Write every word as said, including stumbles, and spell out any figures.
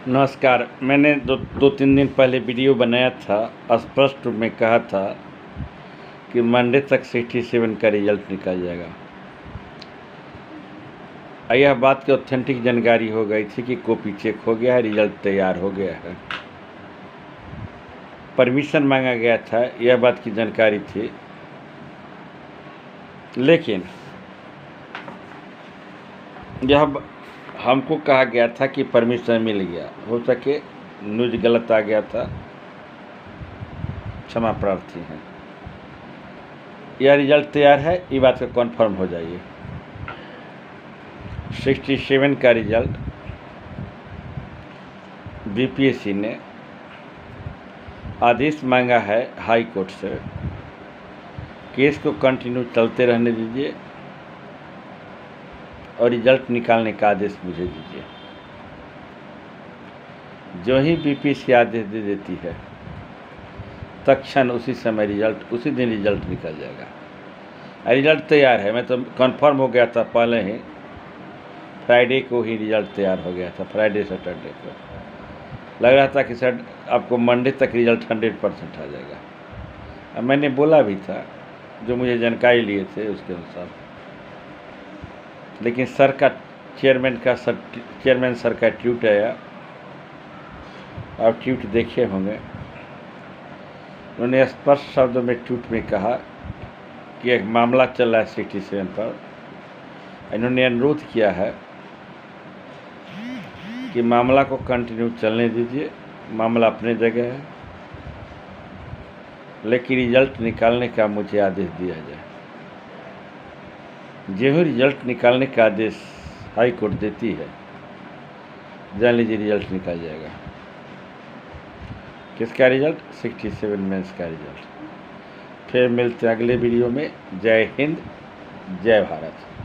नमस्कार। मैंने दो दो तीन दिन पहले वीडियो बनाया था, स्पष्ट रूप में कहा था कि मंडे तक सिक्सटी सेवन का रिजल्ट निकल जाएगा। यह बात की ऑथेंटिक जानकारी हो गई थी कि कॉपी चेक हो गया है, रिजल्ट तैयार हो गया है, परमिशन मांगा गया था, यह बात की जानकारी थी। लेकिन यह हमको कहा गया था कि परमिशन मिल गया, हो सके न्यूज गलत आ गया था, क्षमा प्रार्थी हैं। यह रिजल्ट तैयार है, ये बात का कन्फर्म हो जाइए। सिक्सटी सेवन का रिजल्ट बीपीएससी ने आदेश मांगा है हाई कोर्ट से, केस को कंटिन्यू चलते रहने दीजिए और रिजल्ट निकालने का आदेश मुझे दीजिए। जो ही बीपीएससी आदेश दे देती है तत्क्षण उसी समय रिजल्ट उसी दिन रिजल्ट निकल जाएगा। रिजल्ट तैयार है, मैं तो कंफर्म हो गया था पहले ही, फ्राइडे को ही रिजल्ट तैयार हो गया था। फ्राइडे सैटरडे को लग रहा था कि सर आपको मंडे तक रिजल्ट हंड्रेड परसेंट आ जाएगा। अब मैंने बोला भी था, जो मुझे जानकारी लिए थे उसके अनुसार। लेकिन सर का चेयरमैन का सर चेयरमैन सर का ट्वीट आया, आप ट्वीट देखे होंगे। उन्होंने स्पष्ट शब्दों में ट्वीट में कहा कि एक मामला चल रहा है सिक्सटी सेवन पर। इन्होंने अनुरोध किया है कि मामला को कंटिन्यू चलने दीजिए, मामला अपने जगह है, लेकिन रिजल्ट निकालने का मुझे आदेश दिया जाए। जो ही रिजल्ट निकालने का आदेश हाई कोर्ट देती है, जान लीजिए रिजल्ट निकल जाएगा। किसका रिजल्ट? सिक्सटी सेवन मेंस का रिजल्ट। फिर मिलते हैं अगले वीडियो में। जय हिंद, जय भारत।